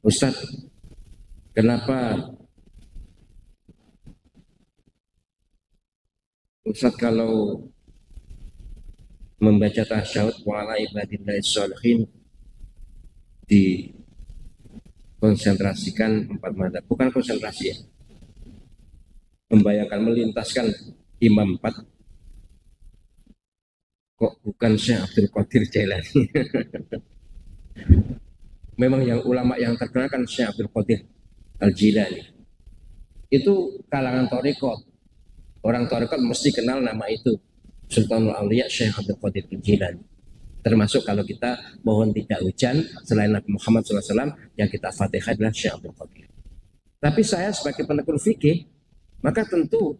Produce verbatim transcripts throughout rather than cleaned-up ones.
Ustadz, kenapa Ustadz kalau membaca tasyahud wa'ala ibadillahi sholihin dikonsentrasikan empat mata, bukan konsentrasi ya, membayangkan melintaskan imam empat, kok bukan Syekh Abdul Qadir Jailani? Memang yang ulama yang terkenal kan Syekh Abdul Qadir Al-Jilani, itu kalangan torikot, orang torikot mesti kenal nama itu, Sultanul Auliya Syekh Abdul Qadir Al-Jilani. Termasuk kalau kita mohon tidak hujan selain Nabi Muhammad shallallahu alaihi wasallam, yang kita fatihah adalah Syekh Abdul Qadir. Tapi saya sebagai penekun fikih, maka tentu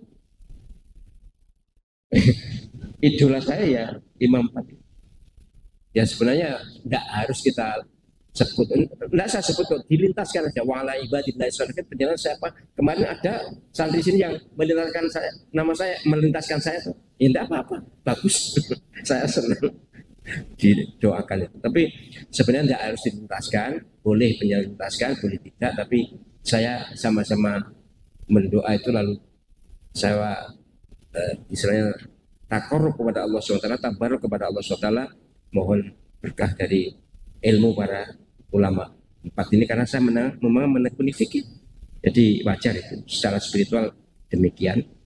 idola saya ya Imam Fatih. Ya sebenarnya tidak harus kita sebut, tidak saya sebut, dilintaskan saja. Wala ibadillahi sholihin, penjelasan siapa? Kemarin ada santri sini yang melintaskan saya, nama saya, melintaskan saya, ya tidak apa-apa, bagus. Saya senang didoakan itu. Tapi sebenarnya tidak harus dilintaskan, boleh penjelaskan, boleh tidak. Tapi saya sama-sama mendoa itu, lalu saya eh, istilahnya takor kepada Allah subhanahu wa taala, tabaruk kepada Allah subhanahu wa taala, mohon berkah dari ilmu para ulama empat ini, karena saya memang menekuni fikih, jadi wajar itu secara spiritual demikian.